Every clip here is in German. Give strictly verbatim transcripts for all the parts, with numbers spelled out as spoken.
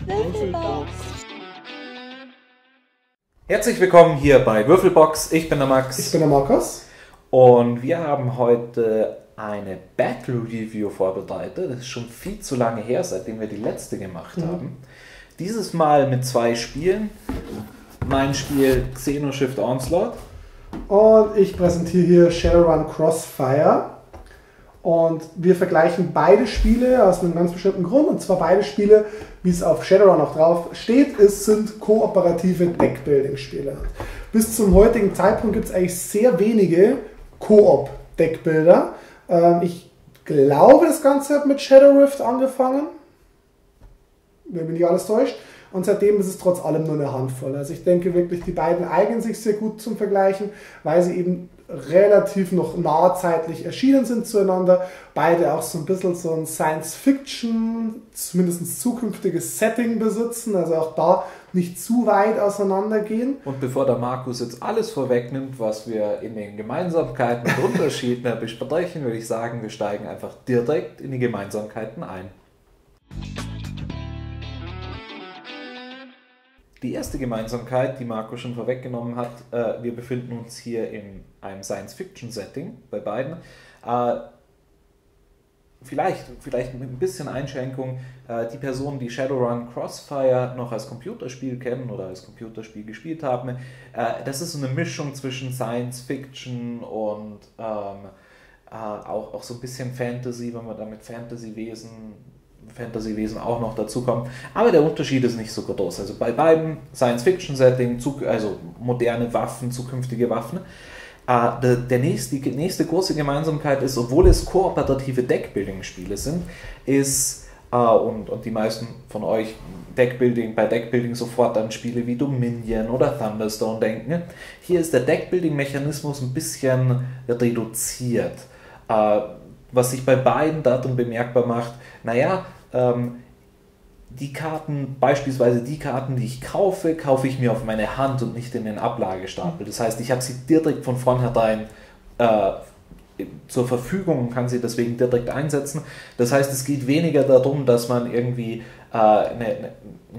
Würfelbox. Herzlich willkommen hier bei Würfelbox. Ich bin der Max. Ich bin der Markus. Und wir haben heute eine Battle Review vorbereitet. Das ist schon viel zu lange her, seitdem wir die letzte gemacht mhm. haben. Dieses Mal mit zwei Spielen. Mein Spiel Xenoshift Onslaught. Und ich präsentiere hier Shadowrun Crossfire. Und wir vergleichen beide Spiele aus einem ganz bestimmten Grund. Und zwar beide Spiele, wie es auf Shadowrun auch drauf steht, es sind kooperative Deckbuilding-Spiele. Bis zum heutigen Zeitpunkt gibt es eigentlich sehr wenige Koop-Deckbilder. Ähm, ich glaube, das Ganze hat mit Shadow Rift angefangen. Wenn mich nicht alles täuscht. Und seitdem ist es trotz allem nur eine Handvoll. Also ich denke wirklich, die beiden eignen sich sehr gut zum Vergleichen, weil sie eben relativ noch nahzeitlich erschienen sind zueinander. Beide auch so ein bisschen so ein Science-Fiction, zumindest zukünftiges Setting besitzen, also auch da nicht zu weit auseinander gehen. Und bevor der Markus jetzt alles vorwegnimmt, was wir in den Gemeinsamkeiten und Unterschieden besprechen, würde ich sagen, wir steigen einfach direkt in die Gemeinsamkeiten ein. Die erste Gemeinsamkeit, die Marco schon vorweggenommen hat, äh, wir befinden uns hier in einem Science-Fiction-Setting bei beiden. Äh, vielleicht, vielleicht mit ein bisschen Einschränkung, äh, die Personen, die Shadowrun Crossfire noch als Computerspiel kennen oder als Computerspiel gespielt haben, äh, das ist so eine Mischung zwischen Science-Fiction und ähm, äh, auch, auch so ein bisschen Fantasy, wenn man da mit Fantasy-Wesen Fantasy-Wesen auch noch dazu kommt. Aber der Unterschied ist nicht so groß. Also bei beiden Science-Fiction-Setting, also moderne Waffen, zukünftige Waffen. Äh, der, der nächste, die nächste große Gemeinsamkeit ist, obwohl es kooperative Deckbuilding-Spiele sind, ist, äh, und, und die meisten von euch Deckbuilding, bei Deckbuilding sofort an Spiele wie Dominion oder Thunderstone denken, hier ist der Deckbuilding-Mechanismus ein bisschen reduziert. Äh, was sich bei beiden darin bemerkbar macht, naja, ähm, die Karten, beispielsweise die Karten, die ich kaufe, kaufe ich mir auf meine Hand und nicht in den Ablagestapel. Das heißt, ich habe sie direkt von vornherein äh, zur Verfügung und kann sie deswegen direkt einsetzen. Das heißt, es geht weniger darum, dass man irgendwie äh, eine, eine,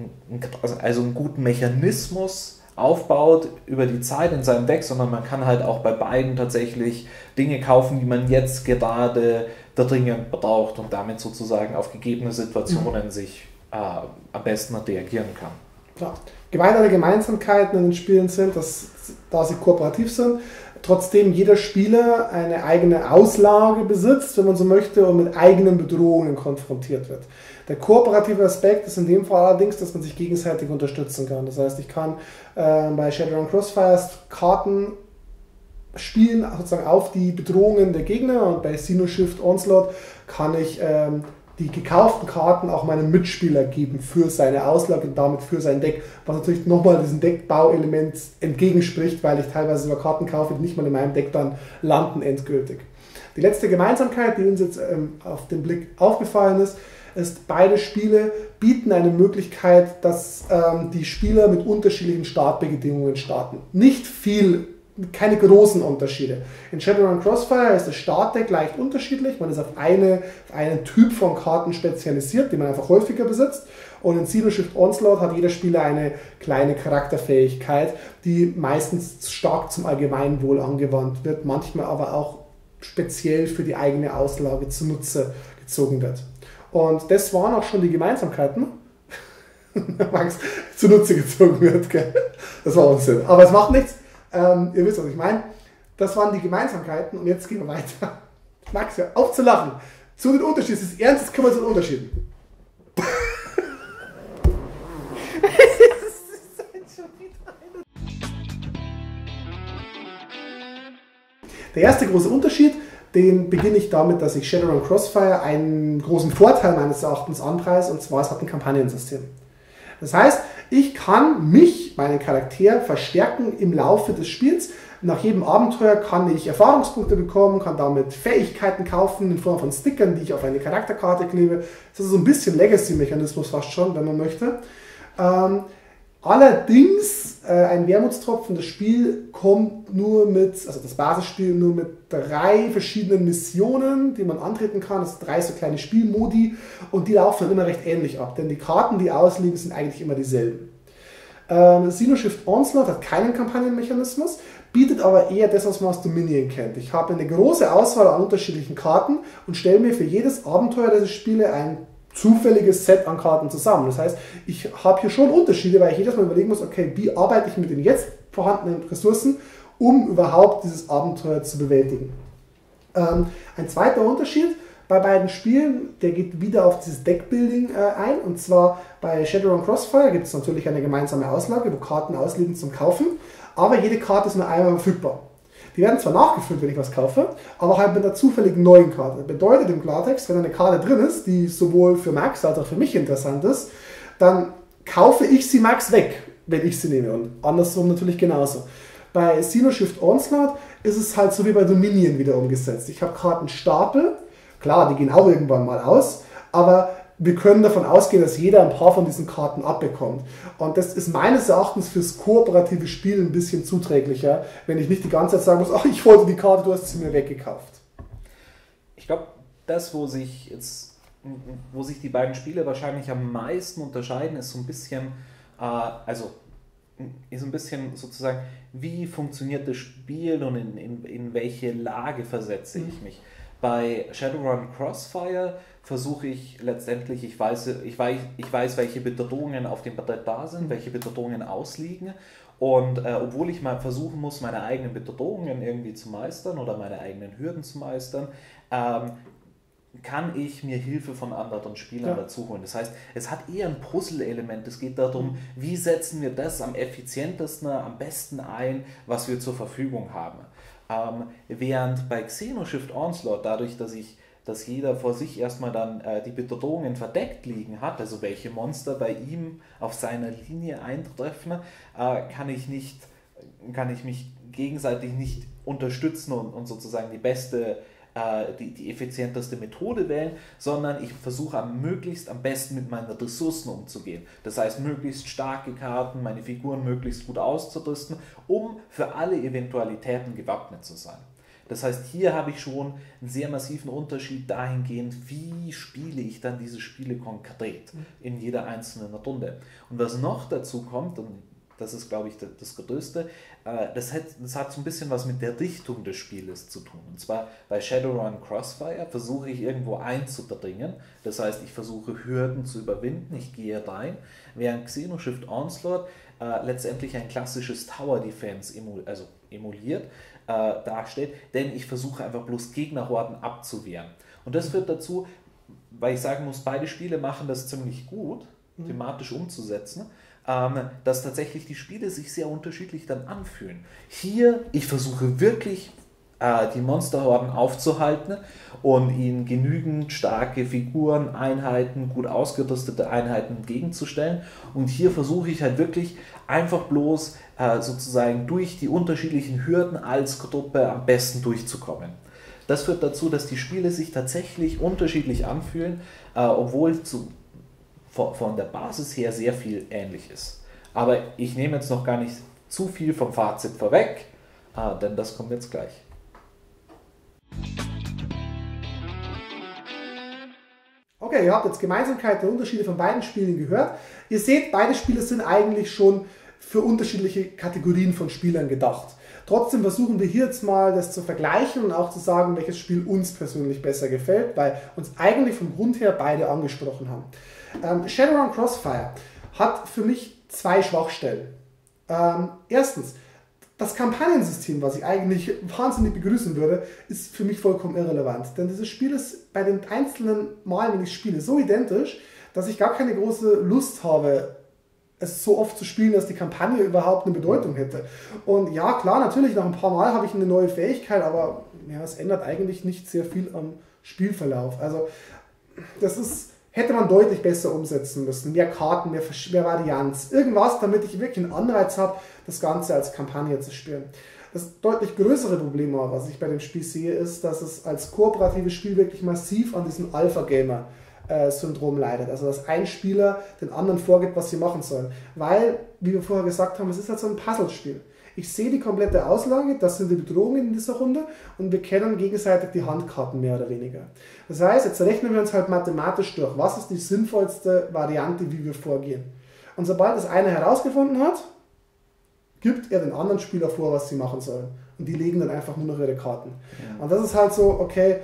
also einen guten Mechanismus aufbaut über die Zeit in seinem Deck, sondern man kann halt auch bei beiden tatsächlich Dinge kaufen, die man jetzt gerade da dringend braucht und damit sozusagen auf gegebene Situationen mhm. sich äh, am besten reagieren kann. Klar. Weitere Gemeinsamkeiten in den Spielen sind, dass, da sie kooperativ sind, trotzdem jeder Spieler eine eigene Auslage besitzt, wenn man so möchte, und mit eigenen Bedrohungen konfrontiert wird. Der kooperative Aspekt ist in dem Fall allerdings, dass man sich gegenseitig unterstützen kann. Das heißt, ich kann äh, bei Shadowrun Crossfire Karten spielen, sozusagen auf die Bedrohungen der Gegner, und bei Xenoshift Onslaught kann ich ähm, die gekauften Karten auch meinem Mitspieler geben für seine Auslage und damit für sein Deck, was natürlich nochmal diesem Deckbauelement entgegenspricht, weil ich teilweise sogar Karten kaufe, die nicht mal in meinem Deck dann landen endgültig. Die letzte Gemeinsamkeit, die uns jetzt ähm, auf den Blick aufgefallen ist, ist, beide Spiele bieten eine Möglichkeit, dass ähm, die Spieler mit unterschiedlichen Startbedingungen starten. Nicht viel, keine großen Unterschiede. In Shadowrun Crossfire ist das Startdeck leicht unterschiedlich. Man ist auf, eine, auf einen Typ von Karten spezialisiert, die man einfach häufiger besitzt. Und in Xenoshift Onslaught hat jeder Spieler eine kleine Charakterfähigkeit, die meistens stark zum Allgemeinwohl angewandt wird, manchmal aber auch speziell für die eigene Auslage zunutze gezogen wird. Und das waren auch schon die Gemeinsamkeiten. Max, zunutze gezogen wird, gell? Das war Unsinn. Aber es macht nichts. Ähm, ihr wisst, was ich meine. Das waren die Gemeinsamkeiten und jetzt gehen wir weiter. Max, hör auf zu lachen. Zu den Unterschieden. Es ist ernst, jetzt kommen wir zu den Unterschieden. Der erste große Unterschied, den beginne ich damit, dass ich Shadowrun Crossfire einen großen Vorteil meines Erachtens anpreise, und zwar es hat ein Kampagnensystem. Das heißt, ich kann mich, meinen Charakter, verstärken im Laufe des Spiels. Nach jedem Abenteuer kann ich Erfahrungspunkte bekommen, kann damit Fähigkeiten kaufen in Form von Stickern, die ich auf eine Charakterkarte klebe. Das ist so ein bisschen Legacy-Mechanismus fast schon, wenn man möchte. Ähm, Allerdings, äh, ein Wermutstropfen, das Spiel kommt nur mit, also das Basisspiel nur mit drei verschiedenen Missionen, die man antreten kann. Das sind drei so kleine Spielmodi und die laufen dann immer recht ähnlich ab, denn die Karten, die ausliegen, sind eigentlich immer dieselben. Ähm, Xenoshift Onslaught hat keinen Kampagnenmechanismus, bietet aber eher das, was man aus Dominion kennt. Ich habe eine große Auswahl an unterschiedlichen Karten und stelle mir für jedes Abenteuer, das ich spiele, ein zufälliges Set an Karten zusammen. Das heißt, ich habe hier schon Unterschiede, weil ich jedes Mal überlegen muss, okay, wie arbeite ich mit den jetzt vorhandenen Ressourcen, um überhaupt dieses Abenteuer zu bewältigen. Ähm, ein zweiter Unterschied bei beiden Spielen, der geht wieder auf dieses Deckbuilding äh, ein, und zwar bei Shadowrun Crossfire gibt es natürlich eine gemeinsame Auslage, wo Karten ausliegen zum Kaufen, aber jede Karte ist nur einmal verfügbar. Die werden zwar nachgefüllt, wenn ich was kaufe, aber halt mit einer zufälligen neuen Karte. Das bedeutet im Klartext, wenn eine Karte drin ist, die sowohl für Max als auch für mich interessant ist, dann kaufe ich sie Max weg, wenn ich sie nehme, und andersrum natürlich genauso. Bei Xenoshift Onslaught ist es halt so wie bei Dominion wieder umgesetzt. Ich habe Kartenstapel, klar, die gehen auch irgendwann mal aus, aber wir können davon ausgehen, dass jeder ein paar von diesen Karten abbekommt. Und das ist meines Erachtens fürs kooperative Spiel ein bisschen zuträglicher, wenn ich nicht die ganze Zeit sagen muss, ach, ich wollte die Karte, du hast sie mir weggekauft. Ich glaube, das, wo sich jetzt, wo sich die beiden Spiele wahrscheinlich am meisten unterscheiden, ist so ein bisschen, äh, also ist ein bisschen sozusagen, wie funktioniert das Spiel und in, in, in welche Lage versetze ich mich. Bei Shadowrun Crossfire versuche ich letztendlich, ich weiß, ich, weiß, ich weiß, welche Bedrohungen auf dem Brett da sind, welche Bedrohungen ausliegen, und äh, obwohl ich mal versuchen muss, meine eigenen Bedrohungen irgendwie zu meistern oder meine eigenen Hürden zu meistern, ähm, kann ich mir Hilfe von anderen Spielern ja. dazu holen. Das heißt, es hat eher ein Puzzle-Element. Es geht darum, wie setzen wir das am effizientesten, am besten ein, was wir zur Verfügung haben. Ähm, während bei Xenoshift Onslaught, dadurch, dass ich, dass jeder vor sich erstmal dann äh, die Bedrohungen verdeckt liegen hat, also welche Monster bei ihm auf seiner Linie eintreffen, äh, kann ich nicht, kann ich mich gegenseitig nicht unterstützen und, und sozusagen die beste Die, die effizienteste Methode wählen, sondern ich versuche am möglichst am besten mit meinen Ressourcen umzugehen. Das heißt, möglichst starke Karten, meine Figuren möglichst gut auszurüsten, um für alle Eventualitäten gewappnet zu sein. Das heißt, hier habe ich schon einen sehr massiven Unterschied dahingehend, wie spiele ich dann diese Spiele konkret in jeder einzelnen Runde. Und was noch dazu kommt, und das ist, glaube ich, das Größte, das hat, das hat so ein bisschen was mit der Richtung des Spieles zu tun. Und zwar bei Shadowrun Crossfire versuche ich irgendwo einzudringen, das heißt, ich versuche Hürden zu überwinden, ich gehe rein, während Xenoshift Onslaught äh, letztendlich ein klassisches Tower Defense emul also emuliert äh, darstellt, denn ich versuche einfach bloß Gegnerhorden abzuwehren. Und das führt dazu, weil ich sagen muss, beide Spiele machen das ziemlich gut, thematisch umzusetzen, dass tatsächlich die Spiele sich sehr unterschiedlich dann anfühlen. Hier, ich versuche wirklich äh, die Monsterhorden aufzuhalten und ihnen genügend starke Figuren, Einheiten, gut ausgerüstete Einheiten entgegenzustellen. Und hier versuche ich halt wirklich einfach bloß äh, sozusagen durch die unterschiedlichen Hürden als Gruppe am besten durchzukommen. Das führt dazu, dass die Spiele sich tatsächlich unterschiedlich anfühlen, äh, obwohl zu von der Basis her sehr viel ähnlich ist. Aber ich nehme jetzt noch gar nicht zu viel vom Fazit vorweg, äh, denn das kommt jetzt gleich. Okay, ihr habt jetzt Gemeinsamkeiten und Unterschiede von beiden Spielen gehört. Ihr seht, beide Spiele sind eigentlich schon für unterschiedliche Kategorien von Spielern gedacht. Trotzdem versuchen wir hier jetzt mal das zu vergleichen und auch zu sagen, welches Spiel uns persönlich besser gefällt, weil uns eigentlich vom Grund her beide angesprochen haben. Ähm, Shadowrun Crossfire hat für mich zwei Schwachstellen. Ähm, erstens, das Kampagnensystem, was ich eigentlich wahnsinnig begrüßen würde, ist für mich vollkommen irrelevant. Denn dieses Spiel ist bei den einzelnen Malen, wenn ich spiele, so identisch, dass ich gar keine große Lust habe, es so oft zu spielen, dass die Kampagne überhaupt eine Bedeutung hätte. Und ja, klar, natürlich, nach ein paar Mal habe ich eine neue Fähigkeit, aber ja, es ändert eigentlich nicht sehr viel am Spielverlauf. Also, das ist... hätte man deutlich besser umsetzen müssen. Mehr Karten, mehr, mehr Varianz, irgendwas, damit ich wirklich einen Anreiz habe, das Ganze als Kampagne zu spielen. Das deutlich größere Problem, was ich bei dem Spiel sehe, ist, dass es als kooperatives Spiel wirklich massiv an diesen Alpha-Gamer Syndrom leidet. Also dass ein Spieler den anderen vorgibt, was sie machen sollen. Weil, wie wir vorher gesagt haben, es ist halt so ein Puzzlespiel. Ich sehe die komplette Auslage, das sind die Bedrohungen in dieser Runde und wir kennen gegenseitig die Handkarten mehr oder weniger. Das heißt, jetzt rechnen wir uns halt mathematisch durch, was ist die sinnvollste Variante, wie wir vorgehen. Und sobald das eine herausgefunden hat, gibt er den anderen Spieler vor, was sie machen sollen. Und die legen dann einfach nur noch ihre Karten. Ja. Und das ist halt so, okay,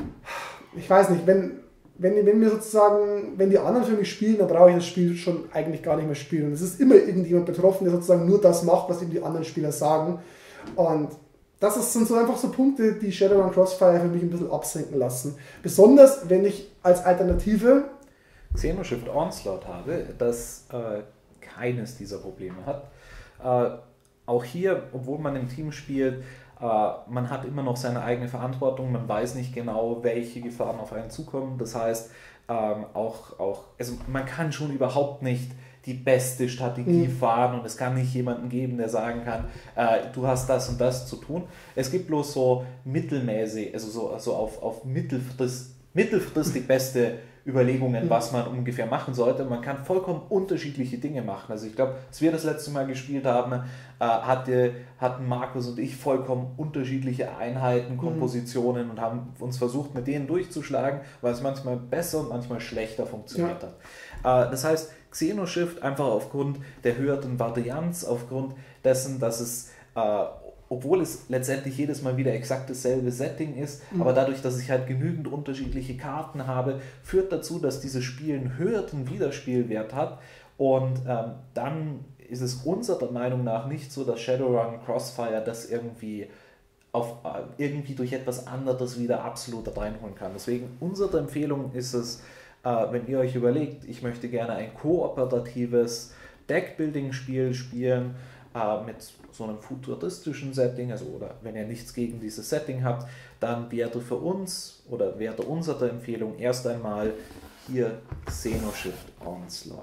ich weiß nicht, wenn... Wenn, wenn wir sozusagen, wenn die anderen für mich spielen, dann brauche ich das Spiel schon eigentlich gar nicht mehr spielen. Und es ist immer irgendjemand betroffen, der sozusagen nur das macht, was ihm die anderen Spieler sagen. Und das ist, sind so einfach so Punkte, die Shadowrun Crossfire für mich ein bisschen absinken lassen. Besonders, wenn ich als Alternative Xenoshift Onslaught habe, das äh, keines dieser Probleme hat. Äh, auch hier, obwohl man im Team spielt, man hat immer noch seine eigene Verantwortung, man weiß nicht genau, welche Gefahren auf einen zukommen. Das heißt, ähm, auch, auch, also man kann schon überhaupt nicht die beste Strategie mhm. fahren und es kann nicht jemanden geben, der sagen kann, äh, du hast das und das zu tun. Es gibt bloß so mittelmäßig, also so also auf, auf mittelfrist, mittelfristig beste Überlegungen, was man ungefähr machen sollte. Man kann vollkommen unterschiedliche Dinge machen. Also ich glaube, als wir das letzte Mal gespielt haben, äh, hatte, hatten Markus und ich vollkommen unterschiedliche Einheiten, Kompositionen mhm. und haben uns versucht, mit denen durchzuschlagen, weil es manchmal besser und manchmal schlechter funktioniert ja. hat. Äh, das heißt, Xenoshift einfach aufgrund der höheren Varianz, aufgrund dessen, dass es äh, obwohl es letztendlich jedes Mal wieder exakt dasselbe Setting ist, mhm. aber dadurch, dass ich halt genügend unterschiedliche Karten habe, führt dazu, dass dieses Spiel einen höheren Wiederspielwert hat und ähm, dann ist es unserer Meinung nach nicht so, dass Shadowrun Crossfire das irgendwie, auf, äh, irgendwie durch etwas anderes wieder absolut reinholen kann. Deswegen unsere Empfehlung ist es, äh, wenn ihr euch überlegt, ich möchte gerne ein kooperatives Deckbuilding-Spiel spielen, äh, mit so einem futuristischen Setting, also oder wenn ihr nichts gegen dieses Setting habt, dann wäre für uns oder wäre unsere Empfehlung erst einmal hier Xenoshift Onslaught.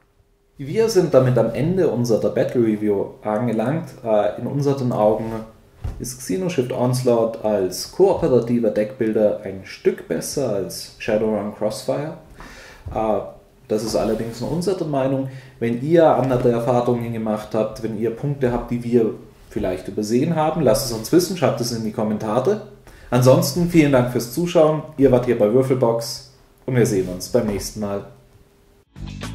Wir sind damit am Ende unserer Battle Review angelangt. Äh, in unseren Augen ist Xenoshift Onslaught als kooperativer Deckbuilder ein Stück besser als Shadowrun Crossfire. Äh, Das ist allerdings nur unsere Meinung. Wenn ihr andere Erfahrungen gemacht habt, wenn ihr Punkte habt, die wir vielleicht übersehen haben, lasst es uns wissen, schreibt es in die Kommentare. Ansonsten vielen Dank fürs Zuschauen. Ihr wart hier bei Würfelbox und wir sehen uns beim nächsten Mal.